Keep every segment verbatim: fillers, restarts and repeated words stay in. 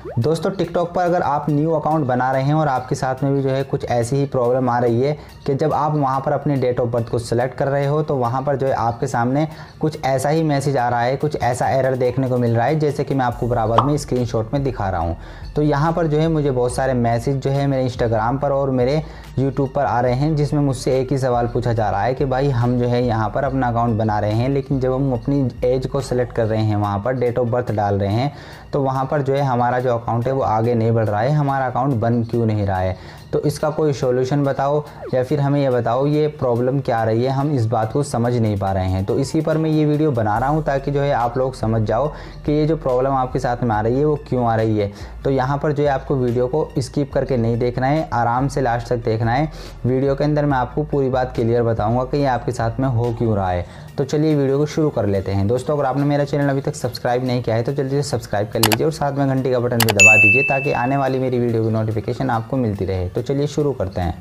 दोस्तों टिकटॉक पर अगर आप न्यू अकाउंट बना रहे हैं और आपके साथ में भी जो है कुछ ऐसी ही प्रॉब्लम आ रही है कि जब आप वहां पर अपने डेट ऑफ बर्थ को सिलेक्ट कर रहे हो तो वहां पर जो है आपके सामने कुछ ऐसा ही मैसेज आ रहा है, कुछ ऐसा एरर देखने को मिल रहा है जैसे कि मैं आपको बराबर में स्क्रीनशॉट में दिखा रहा हूं। तो यहाँ पर जो है मुझे बहुत सारे मैसेज जो है मेरे इंस्टाग्राम पर और मेरे यूट्यूब पर आ रहे हैं जिसमें मुझसे एक ही सवाल पूछा जा रहा है कि भाई हम जो है यहाँ पर अपना अकाउंट बना रहे हैं, लेकिन जब हम अपनी एज को सेलेक्ट कर रहे हैं, वहाँ पर डेट ऑफ बर्थ डाल रहे हैं, तो वहाँ पर जो है हमारा जो अकाउंट है वो आगे नहीं बढ़ रहा है, हमारा अकाउंट बन क्यों नहीं रहा है। तो इसका कोई सॉल्यूशन बताओ या फिर हमें ये बताओ ये प्रॉब्लम क्या आ रही है, हम इस बात को समझ नहीं पा रहे हैं। तो इसी पर मैं ये वीडियो बना रहा हूँ ताकि जो है आप लोग समझ जाओ कि ये जो प्रॉब्लम आपके साथ में आ रही है वो क्यों आ रही है। तो यहाँ पर जो है आपको वीडियो को स्किप करके नहीं देखना है, आराम से लास्ट तक देखना है। वीडियो के अंदर मैं आपको पूरी बात क्लियर बताऊँगा कि ये आपके साथ में हो क्यों रहा है। तो चलिए वीडियो को शुरू कर लेते हैं। दोस्तों अगर आपने मेरा चैनल अभी तक सब्सक्राइब नहीं किया है तो जल्दी से सब्सक्राइब कर लीजिए और साथ में घंटी का बटन भी दबा दीजिए ताकि आने वाली मेरी वीडियो की नोटिफिकेशन आपको मिलती रहे। तो चलिए शुरू करते हैं।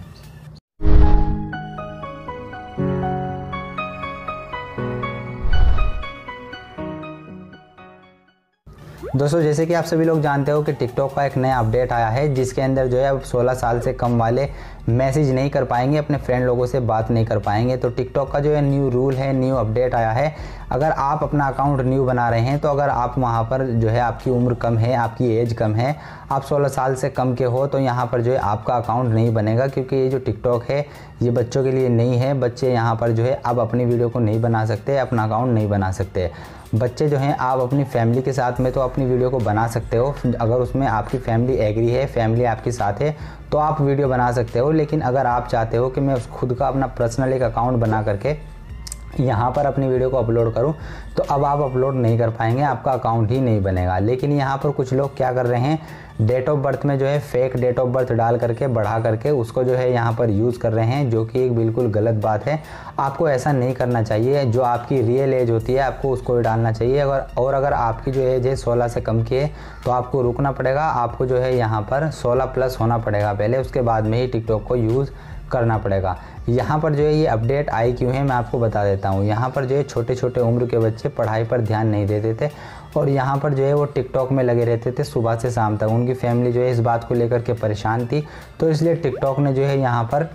दोस्तों जैसे कि आप सभी लोग जानते हो कि टिकटॉक का एक नया अपडेट आया है जिसके अंदर जो है अब सोलह साल से कम वाले मैसेज नहीं कर पाएंगे, अपने फ्रेंड लोगों से बात नहीं कर पाएंगे। तो टिकटॉक का जो है न्यू रूल है, न्यू अपडेट आया है। अगर आप अपना अकाउंट न्यू बना रहे हैं तो अगर आप वहां पर जो है आपकी उम्र कम है, आपकी एज कम है, आप सोलह साल से कम के हो, तो यहाँ पर जो है आपका अकाउंट नहीं बनेगा, क्योंकि ये जो टिकटॉक है ये बच्चों के लिए नहीं है। बच्चे यहाँ पर जो है अब अपनी वीडियो को नहीं बना सकते, अपना अकाउंट नहीं बना सकते। बच्चे जो हैं आप अपनी फैमिली के साथ में तो अपनी वीडियो को बना सकते हो, अगर उसमें आपकी फैमिली एग्री है, फैमिली आपके साथ है तो आप वीडियो बना सकते हो। लेकिन अगर आप चाहते हो कि मैं खुद का अपना पर्सनल एक अकाउंट बना करके यहाँ पर अपनी वीडियो को अपलोड करूँ तो अब आप अपलोड नहीं कर पाएंगे, आपका अकाउंट ही नहीं बनेगा। लेकिन यहाँ पर कुछ लोग क्या कर रहे हैं, डेट ऑफ बर्थ में जो है फेक डेट ऑफ बर्थ डाल करके बढ़ा करके उसको जो है यहाँ पर यूज़ कर रहे हैं, जो कि एक बिल्कुल गलत बात है। आपको ऐसा नहीं करना चाहिए। जो आपकी रियल एज होती है आपको उसको ही डालना चाहिए। अगर और अगर आपकी जो एज है सोलह से कम की है तो आपको रुकना पड़ेगा, आपको जो है यहाँ पर सोलह प्लस होना पड़ेगा पहले, उसके बाद में ही टिकटॉक को यूज़ करना पड़ेगा। यहाँ पर जो है ये अपडेट आई क्यों है मैं आपको बता देता हूँ। यहाँ पर जो है छोटे छोटे उम्र के बच्चे पढ़ाई पर ध्यान नहीं देते थे और यहाँ पर जो है वो टिकटॉक में लगे रहते थे सुबह से शाम तक। उनकी फैमिली जो है इस बात को लेकर के परेशान थी, तो इसलिए टिकटॉक ने जो है यहाँ पर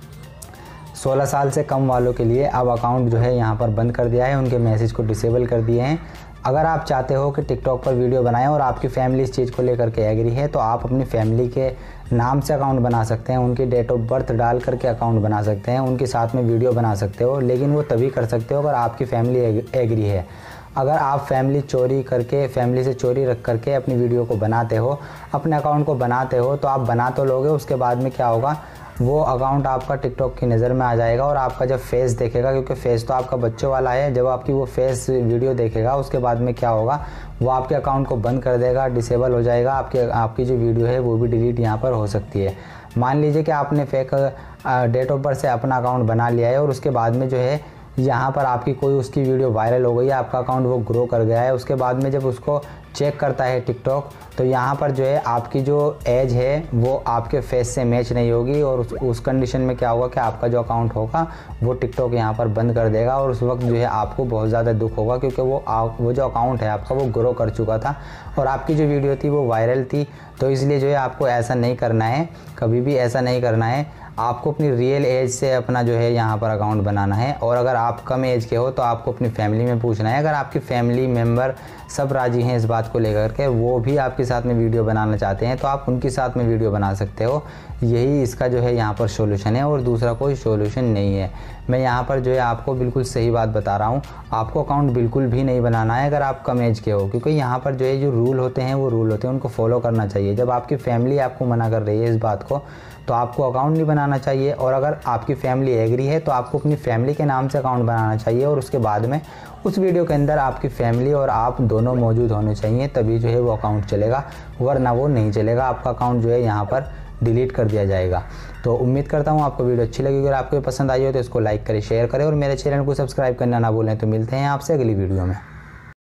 सोलह साल से कम वालों के लिए अब अकाउंट जो है यहाँ पर बंद कर दिया है, उनके मैसेज को डिसेबल कर दिए हैं। अगर आप चाहते हो कि टिकटॉक पर वीडियो बनाएं और आपकी फैमिली इस चीज़ को लेकर के एग्री है तो आप अपनी फैमिली के नाम से अकाउंट बना सकते हैं, उनकी डेट ऑफ बर्थ डाल करके अकाउंट बना सकते हैं, उनके साथ में वीडियो बना सकते हो। लेकिन वो तभी कर सकते हो अगर आपकी फैमिली एग्री है। अगर आप फैमिली चोरी करके फैमिली से चोरी रख करके अपनी वीडियो को बनाते हो, अपने अकाउंट को बनाते हो, तो आप बना तो लोगे, उसके बाद में क्या होगा, वो अकाउंट आपका टिकटॉक की नज़र में आ जाएगा और आपका जब फेस देखेगा, क्योंकि फेस तो आपका बच्चों वाला है, जब आपकी वो फेस वीडियो देखेगा उसके बाद में क्या होगा, वो आपके अकाउंट को बंद कर देगा, डिसेबल हो जाएगा। आपके आपकी जो वीडियो है वो भी डिलीट यहाँ पर हो सकती है। मान लीजिए कि आपने फेक डेट ऑफ बर्थ से अपना अकाउंट बना लिया है और उसके बाद में जो है यहाँ पर आपकी कोई उसकी वीडियो वायरल हो गई है, आपका अकाउंट वो ग्रो कर गया है, उसके बाद में जब उसको चेक करता है टिकटॉक तो यहाँ पर जो है आपकी जो एज है वो आपके फेस से मैच नहीं होगी और उस, उस कंडीशन में क्या होगा कि आपका जो अकाउंट होगा वो टिकटॉक यहाँ पर बंद कर देगा और उस वक्त जो है आपको बहुत ज़्यादा दुख होगा, क्योंकि वो आप वो जो अकाउंट है आपका वो ग्रो कर चुका था और आपकी जो वीडियो थी वो वायरल थी। तो इसलिए जो है आपको ऐसा नहीं करना है, कभी भी ऐसा नहीं करना है। आपको अपनी रियल एज से अपना जो है यहाँ पर अकाउंट बनाना है और अगर आप कम एज के हो तो आपको अपनी फैमिली में पूछना है। अगर आपकी फैमिली मेम्बर सब राजी हैं इस बात को लेकर के, वो भी आपके साथ में वीडियो बनाना चाहते हैं, तो आप उनके साथ में वीडियो बना सकते हो। यही इसका जो है यहाँ पर सॉल्यूशन है और दूसरा कोई सॉल्यूशन नहीं है। मैं यहाँ पर जो है आपको बिल्कुल सही बात बता रहा हूँ। आपको अकाउंट बिल्कुल भी नहीं बनाना है अगर आप कम एज के हो, क्योंकि यहाँ पर जो है जो रूल होते हैं वो रूल होते हैं, उनको फॉलो करना चाहिए। जब आपकी फैमिली आपको मना कर रही है इस बात को तो आपको अकाउंट नहीं बनाना चाहिए और अगर आपकी फैमिली एग्री है तो आपको अपनी फैमिली के नाम से अकाउंट बनाना चाहिए और उसके बाद में उस वीडियो के अंदर आपकी फैमिली और आप दोनों मौजूद होने चाहिए, तभी जो है वो अकाउंट चलेगा, वरना वो नहीं चलेगा। आपका अकाउंट जो है यहाँ पर डिलीट कर दिया जाएगा। तो उम्मीद करता हूँ आपको वीडियो अच्छी लगी। अगर आपको पसंद आई हो तो इसको लाइक करें, शेयर करें और मेरे चैनल को सब्सक्राइब करना ना भूलें। तो मिलते हैं आपसे अगली वीडियो में।